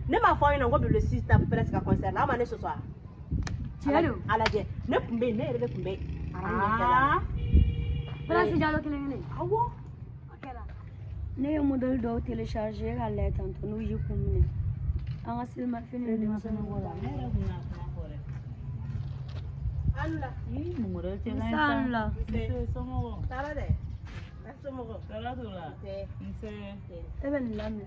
Ne m'a fait un le 6 presque à concert là, mais ce soir. À la guerre. Ne pouvez ne pouvez. Ah. Voilà, c'est déjà le qu'il Ah bon? Ne modèle d'eau télécharger à l'aide entre nous, je commune. En cinéma, fini de maçon. Allah. Numero ce Inshallah. Somo. Tara de. Somo. Tara dula. Nse. Even lam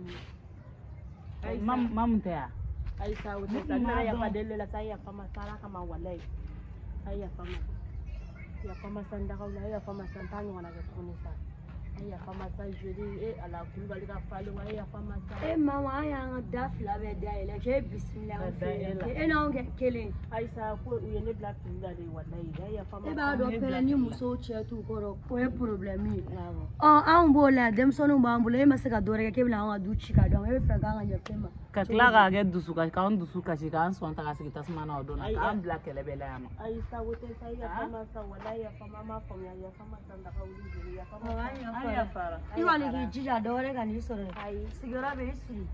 ya Mam tea. Ai sa wuce sannan ya fadelle la sai ya fama sara kama wallahi. Ai ya fama. Ya fama san da kaula ya fama san tani wana ga kunisa. Ai ya fama san jeri ala kulbali ka falu ai ya fama san. Mama ya da fla be da ile ke bismillah. Ina on kele. Ai sa ko uye ne black da dai wallahi ai ya fama. Ba do pele ni muso che tu koro ko e problemi. An bola dem sonu ba ambulo e masaka dore ke bila an du chika don e fa ga nganya fema. Ka kila ka get dusuka ka on dusuka shi ka an son ta ka sigi tasma na odona ka an black ele bela ya ma. Ai sa wote sai ya fama san wallahi ya fama ma fam ya fama san da kauli ya fama. Ai ya fara. Iwa ni jija dore ga ni sore. Ai sigara be isi.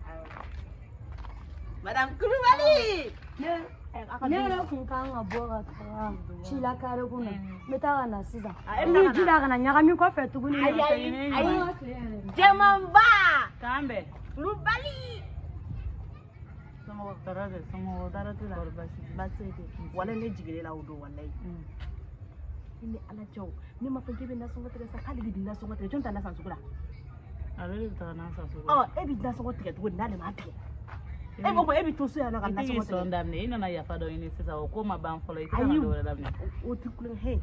Madam Kulubali. Ne ra kun kan aboga ka chila kare kuna meta na siza ni jira kana nyaka mi ko fe tuguni ai Jamamba kambe Kulubali somo tarade somo darati la basi wala ne jigire la udo wallahi inni ala jaw ni ma fanke be na songa tere sa kali bi na songa tere jonta na san sukura ale ta na san sukura oh e bi na songa tere to na le ma tere e bo e bi to so ya na kana songa tere sonda ne ina na ya fado ini sisa ko ma ban folo ita na do da ne o tukun he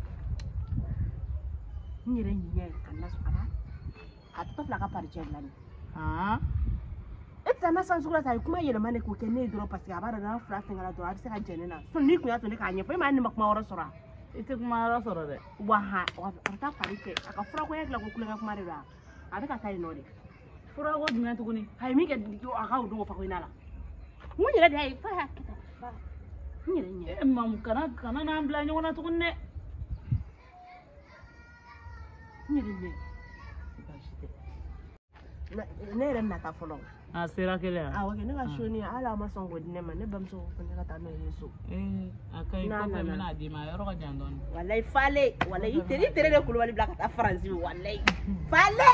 ni re nye kana sukura atto fla ka parje la ni ita na san sukura sai kuma yele mane ko ke ne dro parce que abara na fra ngala do ar se ka jene na so ni ku ya to ne ka nye fa ma ni makma wora sura ite kuma ra soro de wa ta parike aka fura ko yegla ko kulenga kuma re da ada ka tai no de fura ko dina to kuni hay mi ke yo aka do fa ko inala mun yele dai fa ha kita ba mun yele nye mam kana na ambla nyo na to kunne mun yele nye ne ren na ta folo sera kele wake ne ga shoni ala ma son godine ma ne bamso ko ne ka ta no yeso akai ko fe mena di ma yoro ga jandon wallahi fale wallahi tere de kulwali black ta france wallahi fale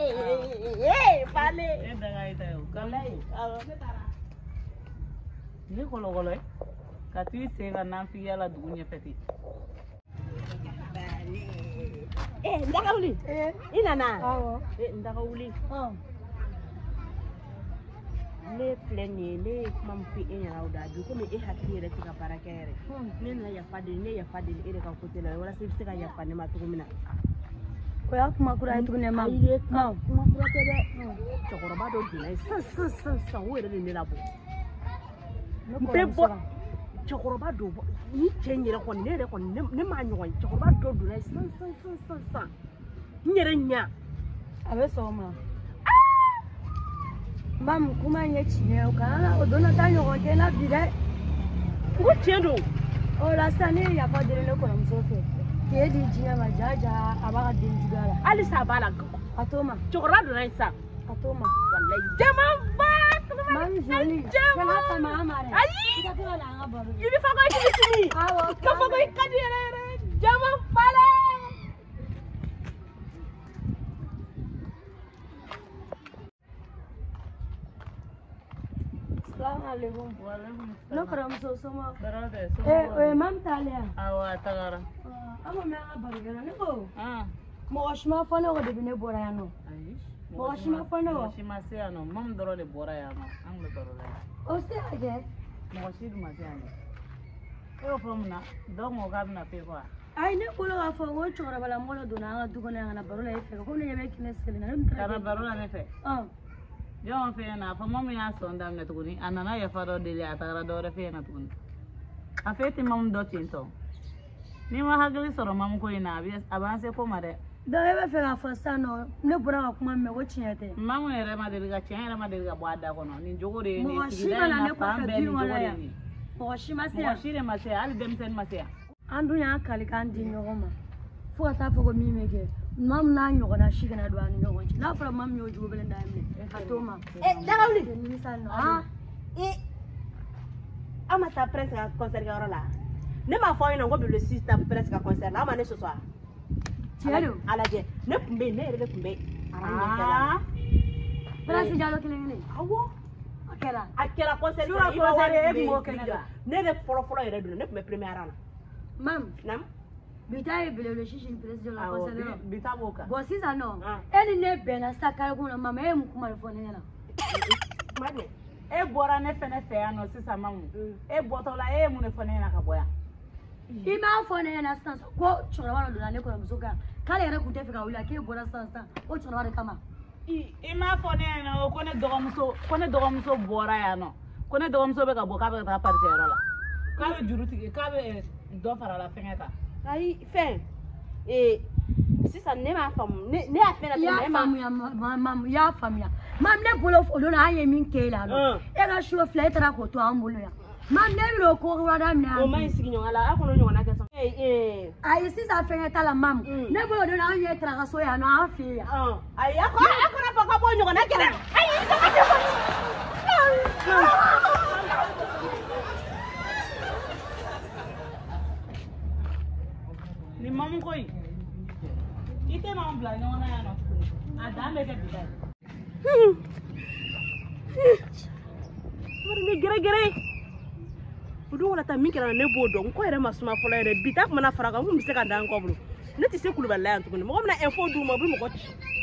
fale daga ita yo wallahi metara ni kolo ka tu se ga nan fi yala dunya feti ndaka uli ina na ndaka uli ne pleni ne mam fi enya rauda ju ko me hakire tika parakere ne na ya fadi ere ka kutela wala se ka ya fani ma tukumina ko ya kuma kura itu ne mam kuma kura tede chokoro ba do dina sa were ne labo mpe bo chokoro ba do ni chenyere ko ne re ko ne ma nyo chokoro ba do dina sa nyere nya abe so ma mam kuma nye chine kana odona tanyo ko kena bide ngo chendo o la sane ya fa dire le ko msofe ke di jiya majaja abaga din jugala ali sabala atoma chokora do naisa atoma wallahi Jamamba mam joli kana kama amare ayi ita kila la ngabaru yibi fa ko ikini awo ka fa ko ikadire Jamamba Assalamualaikum. Waalaikumsalam. Lo karam so sama. Darade mam talia. awa tagara Ama me ngabaru gana ne ko. Mo washma fa no de bine bora yano. ai Mo washma fa no. shima se ano mam doro le bora ya ma ang le doro le O se age. mo shi ma se ano ko fomna do mo ga na pe ko Ai ne ko la fa wo chora bala mo do na du ko na na baru le fe ko ne yeme kines kele na kana baro na ne fe John fe na fa mami ya sonda me tukuni anana ya faro dele atara dore fe na tukuni afeti mam do tinto ni ma hagli soro mam ko ina bi abanse ko mare da ebe fe ga fa sano ne bura ka kuma me wo chinyete mam ne re ma dele ga chen re ma dele ga bwada ko no ni jogore ni sigida na ne ko fe bi wala ya mo shima se mo shire ma se ali dem sen ma se andu ya kali kan di nyogoma fu ata fa ko mi mege mam na nyogona shigana do an nyogon na fa mam nyoju bele ndamne atoma dagawli ni misal no ha ama ta presque à concert là ne m'a fait une ngobe le 6 ta presque à concert là ama ne ce soir tielo ala je ne kumbe ne rebe kumbe presque jalo kelengene awo akela concert sura concert e mo kenega ne ne folo yere dun ne kumbe premier ana mam nam bita e bele le chichi president la concert bita boka bon si ça non elle ne bena sa kare kuna mama e mukuma le fone na madne e bora ne fene fe ano sisa mamu e botola e mu ne fone na ka boya ima fone na stanza ko chora wana do na ne ko mzuka kale yere kutefika ula ke bora stanza o chora wana kama ima fone na ko ne dogomuso bora ya no ko ne dogomuso be ka boka be ta parti era la ka be juruti ka be do fara la fengeta ai fin si ça ne m'a femme ne a fait la ya famia mam ne bolo folo na aye min ke la no e ga show flight ra ko to ambulo ya mam ne bi ko wada na o mai sigi nyonga la akono nyonga na kesa ai si ça fait ta la mam ne bolo do na aye tra ga so ya no afi ya ai akono fa ka bo nyonga na kera ni mamu koy ite na mbla nyona ya no adame ke bidai ni gere udu wala ta mikira ne bodo ko ere masuma fola ere bita kuma na faraga mu se ka dan ko bulu ne ti se kuluballa ya tukuni mo ko na info du mo bulu mo ko